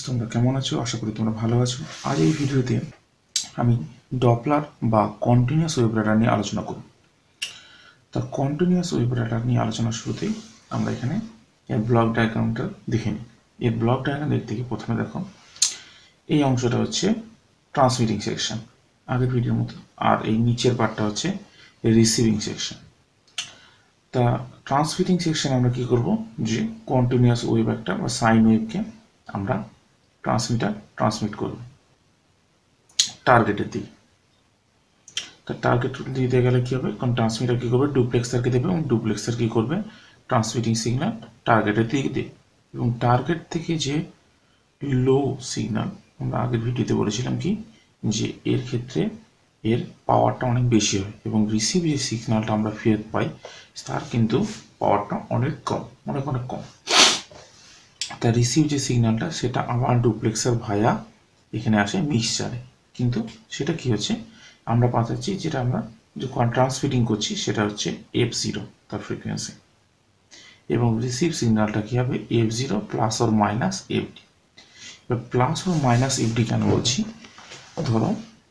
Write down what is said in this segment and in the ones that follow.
তোমরা কেমন আছো? আশা করি তোমরা ভালো আছো। আজ এই ভিডিওতে আমি ডপলার বা কন্টিনিউয়াস ওয়েভ রাডার নিয়ে আলোচনা করব। তা কন্টিনিউয়াস ওয়েভ রাডার নিয়ে আলোচনার শুরুতেই আমরা এখানে এর ব্লক ডায়াগ্রামটা দেখে নিই। এর ব্লক ডায়াগ্রাম দেখতে গিয়ে প্রথমে দেখো এই অংশটা হচ্ছে ট্রান্সমিটিং সেকশন আগের ভিডিওর মতো, আর এই নিচের পার্টটা হচ্ছে রিসিভিং সেকশন। তা ট্রান্সমিটিং সেকশনে আমরা কি করব, যে কন্টিনিউয়াস ওয়েভ একটা বা সাইন ওয়েভকে আমরা ট্রান্সমিট করব টার্গেটের দিকে। তা টার্গেট দিতে গেলে কি হবে, কারণ ট্রান্সমিটার কি করবে, ডুপ্লেক্সারকে দেবে এবং ডুপ্লেক্সার কি করবে, ট্রান্সমিটিং সিগন্যাল টার্গেটের দিকে দেবে। এবং টার্গেট থেকে যে লো সিগন্যাল, আমরা আগের ভিডিওতে বলেছিলাম কি, যে এর ক্ষেত্রে এর পাওয়ারটা অনেক বেশি হয় এবং রিসিভ যে সিগন্যালটা আমরা ফেরত পাই তার কিন্তু পাওয়ারটা অনেক কম, অনেক কম। তা রিসিভ যে সিগন্যালটা সেটা আবার ডুপ্লেক্সার ভায়া এখানে আসে মিক্সচারে, কিন্তু সেটা কি হচ্ছে, আমরা পাঠাচ্ছি যেটা আমরা যে ট্রান্সমিটিং করছি সেটা হচ্ছে F0 তার ফ্রিকোয়েন্সি, এবং রিসিভ সিগন্যালটা কি হবে F0 plus or minus fd. এবার প্লাস অর মাইনাস এফডি কেন বলছি, ধরো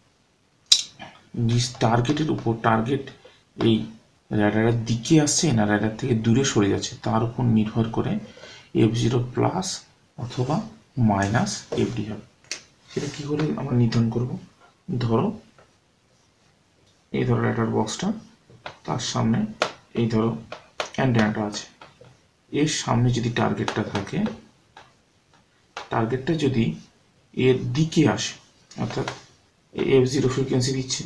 টার্গেটের উপর, টার্গেট এই র্যাডারের দিকে আসছে না র্যাডার থেকে দূরে সরে যাচ্ছে তার উপর নির্ভর করে F0 প্লাস অথবা মাইনাস এফডি হবে। সেটা কী করে আমরা নির্ধারণ করব, ধরো এই ধরো র্যাডার বক্সটা, তার সামনে এই ধরো অ্যান্টেনাটা আছে, এর সামনে যদি টার্গেটটা থাকে, টার্গেটটা যদি এর দিকে আসে, অর্থাৎ F0 ফ্রিকোয়েন্সি দিচ্ছে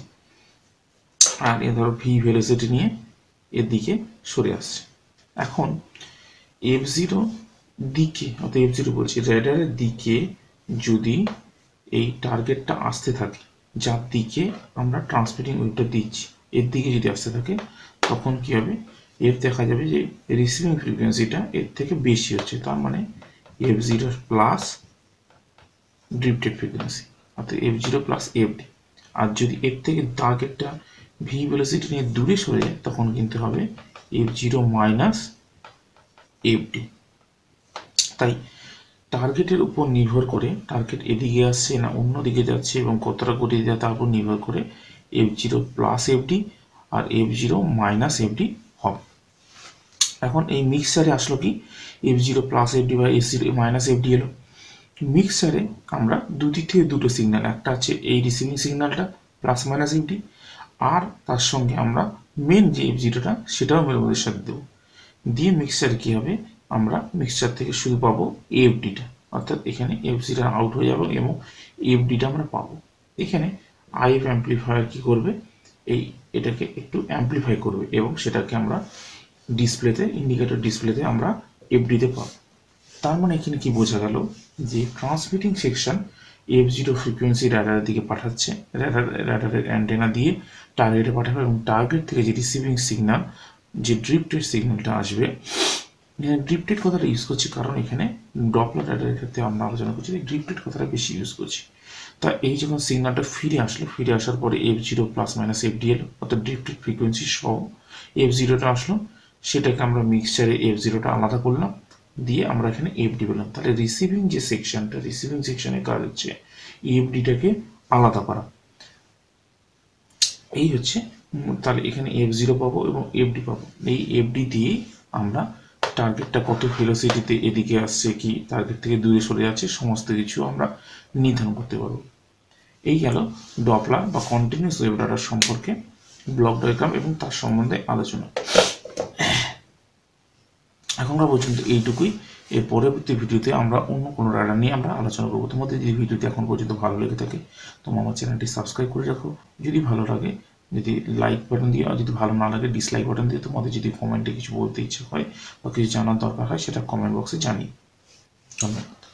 আর এ ধরো ভি ভেলোসিটি নিয়ে এর দিকে সরে আসছে। এখন F0 দিকে, অর্থাৎ F0 বলছি র্যাডারের দিকে যদি এই টার্গেটটা আসতে থাকে, যার দিকে আমরা ট্রান্সমিটিং ওয়েভটা দিচ্ছি এর দিকে যদি আসতে থাকে, তখন কি হবে, এর দেখা যাবে যে রিসিভিং ফ্রিকোয়েন্সিটা এর থেকে বেশি হচ্ছে, তার মানে F0 প্লাস ড্রিফটেড ফ্রিকোয়েন্সি, অর্থাৎ F0 প্লাস এফডি। আর যদি এর থেকে টার্গেটটা ভি ভেলোসিটি নিয়ে দূরে সরে যায় তখন কিন্তু হবে F0 মাইনাস এফডি। তাই টার্গেটের উপর নির্ভর করে, টার্গেট এদিকে আসছে না অন্য দিকে যাচ্ছে এবং কতটা গতি যায় তার উপর নির্ভর করে F0 প্লাস এফডি আর F0 মাইনাস এফডি হবে। এখন এই মিক্সারে আসলো কি, F0 প্লাস এফডি বা F0 মাইনাস এফডি এলো। মিক্সারে আমরা দুদিক থেকে দুটো সিগন্যাল, একটা আছে এই রিসিভিং সিগন্যালটা প্লাস মাইনাস এফডি, আর তার সঙ্গে আমরা মেন যে F0টা সেটাও মেরুদের সাথে দেবো, দিয়ে মিক্সচারে কী হবে, আমরা মিক্সচার থেকে শুধু পাবো এফডিটা, অর্থাৎ এখানে F0 আউট হয়ে যাবে এবং এফডিটা আমরা পাবো। এখানে আইএফ অ্যাম্পলিফায়ার কী করবে, এটাকে একটু অ্যাম্পলিফাই করবে এবং সেটাকে আমরা ডিসপ্লেতে, ইন্ডিকেটর ডিসপ্লেতে আমরা এফডিতে পাবো। তার মানে এখানে কি বোঝা গেল, যে ট্রান্সমিটিং সেকশন F0 ফ্রিকোয়েন্সি র্যাডারের দিকে পাঠাচ্ছে, র্যাডারের অ্যান্টেনা দিয়ে টার্গেটে পাঠাবে এবং টার্গেট থেকে যে রিসিভিং সিগন্যাল, যে ড্রিফটেড সিগন্যালটা আসবে, এখানে ড্রিফটেড কথাটা ইউজ করছি কারণ এখানে ডপলার র্যাডারের ক্ষেত্রে আমরা আলোচনা করছি ড্রিফটেড কথাটা বেশি ইউজ করছি। তা এই যখন সিগন্যালটা ফিরে আসলো, ফিরে আসার পরে F0 প্লাস মাইনাস এফডি এলো, অর্থাৎ ড্রিফটেড ফ্রিকোয়েন্সি সহ F0টা আসলো, সেটাকে আমরা মিক্সচারে F0টা আলাদা করলাম, দিয়ে আমরা এখানে এফডি পেলাম। তাহলে রিসিভিং যে সেকশনটা, রিসিভিং সেকশনের কাজ হচ্ছে এফডিটাকে আলাদা করা। এই হচ্ছে, তাহলে এখানে F0 পাবো এবং এফডি পাবো, এই এফডি দিয়েই আমরা টার্গেটটা কত ভেলোসিটিতে এদিকে আসছে কি টার্গেট থেকে দূরে সরে যাচ্ছে সমস্ত কিছু আমরা নির্ধারণ করতে পারবো। এই গেল ডপলার বা কন্টিনিউয়াস ওয়েভ রাডার সম্পর্কে ব্লক ডায়াগ্রাম এবং তার সম্বন্ধে আলোচনা। এখনকার পর্যন্ত এইটুকুই। এর পরবর্তী ভিডিওতে আমরা অন্য কোনো রাডার নিয়ে আমরা আলোচনা করবো। তোমাদের যদি ভিডিওটি এখন পর্যন্ত ভালো লেগে থাকে তোমরা আমার চ্যানেলটি সাবস্ক্রাইব করে রাখো, যদি ভালো লাগে যদি লাইক বাটন দিয়ে, আর যদি ভালো না লাগে ডিসলাইক বাটন দিয়ে। তোমাদের যদি কমেন্টে কিছু বলতে ইচ্ছে হয় বা কিছু জানার দরকার হয় সেটা কমেন্ট বক্সে জানিয়ে। ধন্যবাদ।